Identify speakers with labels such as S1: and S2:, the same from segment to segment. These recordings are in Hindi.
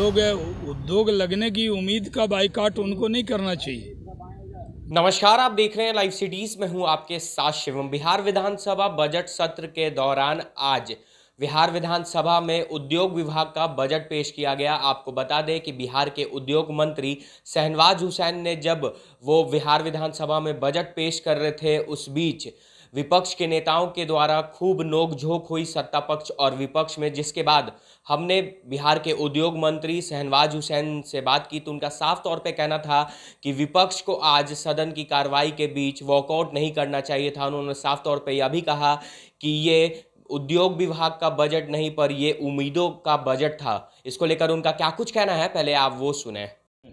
S1: उद्योग लगने की उम्मीद का बाइकाट उनको नहीं करना चाहिए।
S2: नमस्कार, आप देख रहे हैं लाइव सिटीज में हूं आपके साथ शिवम। बिहार विधानसभा बजट सत्र के दौरान आज बिहार विधानसभा में उद्योग विभाग का बजट पेश किया गया। आपको बता दें कि बिहार के उद्योग मंत्री शहनवाज हुसैन ने जब वो बिहार विधानसभा में बजट पेश कर रहे थे, उस बीच विपक्ष के नेताओं के द्वारा खूब नोकझोंक हुई सत्ता पक्ष और विपक्ष में, जिसके बाद हमने बिहार के उद्योग मंत्री शहनवाज हुसैन से बात की तो उनका साफ तौर पे कहना था कि विपक्ष को आज सदन की कार्रवाई के बीच वॉकआउट नहीं करना चाहिए था। उन्होंने साफ तौर पे यह भी कहा कि ये उद्योग विभाग का बजट नहीं पर ये उम्मीदों का बजट था। इसको लेकर उनका क्या कुछ कहना है, पहले आप वो सुने।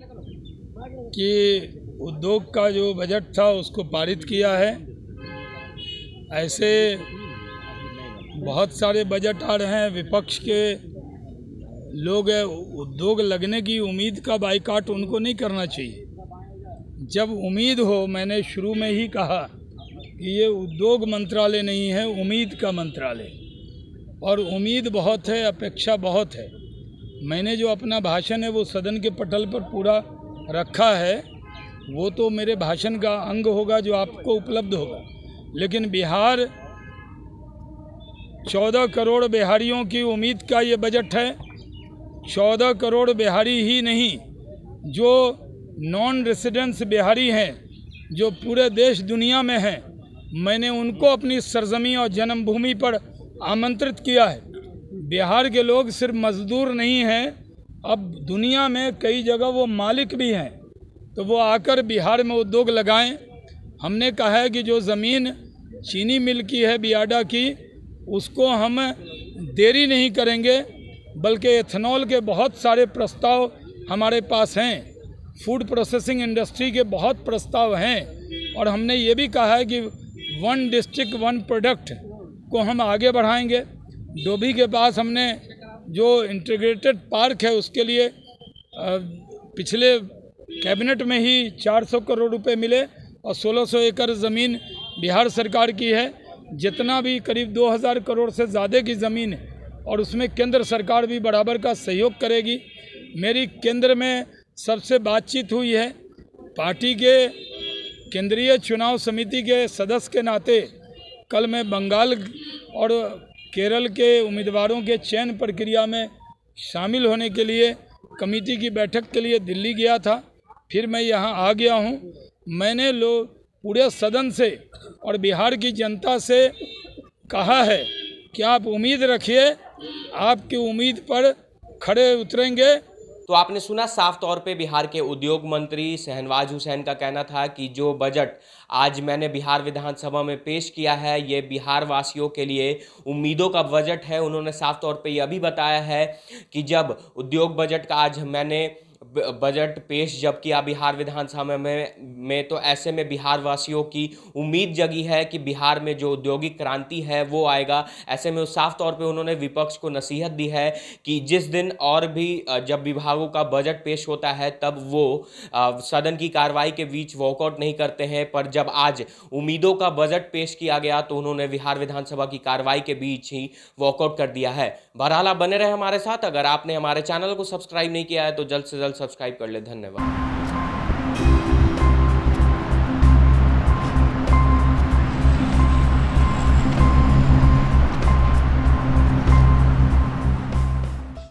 S1: कि उद्योग का जो बजट था उसको पारित किया है। ऐसे बहुत सारे बजट आ रहे हैं, विपक्ष के लोग उद्योग लगने की उम्मीद का बाइकाट उनको नहीं करना चाहिए। जब उम्मीद हो, मैंने शुरू में ही कहा कि ये उद्योग मंत्रालय नहीं है, उम्मीद का मंत्रालय, और उम्मीद बहुत है, अपेक्षा बहुत है। मैंने जो अपना भाषण है वो सदन के पटल पर पूरा रखा है, वो तो मेरे भाषण का अंग होगा जो आपको उपलब्ध होगा। लेकिन बिहार 14 करोड़ बिहारियों की उम्मीद का ये बजट है। 14 करोड़ बिहारी ही नहीं, जो नॉन रेसिडेंस बिहारी हैं, जो पूरे देश दुनिया में हैं, मैंने उनको अपनी सरजमी और जन्मभूमि पर आमंत्रित किया है। बिहार के लोग सिर्फ मजदूर नहीं हैं, अब दुनिया में कई जगह वो मालिक भी हैं, तो वो आकर बिहार में उद्योग लगाएं। हमने कहा है कि जो ज़मीन चीनी मिल की है बियाडा की, उसको हम देरी नहीं करेंगे, बल्कि एथेनॉल के बहुत सारे प्रस्ताव हमारे पास हैं, फूड प्रोसेसिंग इंडस्ट्री के बहुत प्रस्ताव हैं, और हमने ये भी कहा है कि 1 डिस्ट्रिक्ट 1 प्रोडक्ट को हम आगे बढ़ाएंगे। डोभी के पास हमने जो इंटीग्रेटेड पार्क है उसके लिए पिछले कैबिनेट में ही 400 करोड़ रुपए मिले और 1600 एकड़ ज़मीन बिहार सरकार की है। जितना भी करीब 2000 करोड़ से ज़्यादा की ज़मीन है, और उसमें केंद्र सरकार भी बराबर का सहयोग करेगी। मेरी केंद्र में सबसे बातचीत हुई है। पार्टी के केंद्रीय चुनाव समिति के सदस्य के नाते कल मैं बंगाल और केरल के उम्मीदवारों के चयन प्रक्रिया में शामिल होने के लिए कमेटी की बैठक के लिए दिल्ली गया था। फिर मैं यहाँ आ गया हूँ। मैंने पूरे सदन से और बिहार की जनता से कहा है कि आप उम्मीद रखिए, आपकी उम्मीद पर खड़े उतरेंगे।
S2: तो आपने सुना, साफ तौर पे बिहार के उद्योग मंत्री शहनवाज हुसैन का कहना था कि जो बजट आज मैंने बिहार विधानसभा में पेश किया है, ये बिहार वासियों के लिए उम्मीदों का बजट है। उन्होंने साफ तौर पे यह भी बताया है कि जब उद्योग बजट का आज मैंने बजट पेश जब किया बिहार विधानसभा में तो ऐसे में बिहार वासियों की उम्मीद जगी है कि बिहार में जो औद्योगिक क्रांति है वो आएगा। ऐसे में साफ तौर पे उन्होंने विपक्ष को नसीहत दी है कि जिस दिन और भी जब विभागों का बजट पेश होता है तब वो सदन की कार्रवाई के बीच वॉकआउट नहीं करते हैं, पर जब आज उम्मीदों का बजट पेश किया गया तो उन्होंने बिहार विधानसभा की कार्रवाई के बीच ही वॉकआउट कर दिया है। बहरहाल आप बने रहे हमारे साथ। अगर आपने हमारे चैनल को सब्सक्राइब नहीं किया है तो जल्द से जल्द सब्सक्राइब कर ले। धन्यवाद।